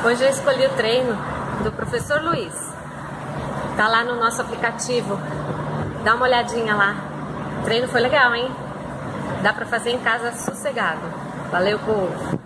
Hoje eu escolhi o treino do professor Luiz. Tá lá no nosso aplicativo. Dá uma olhadinha lá. O treino foi legal, hein? Dá pra fazer em casa sossegado. Valeu, povo!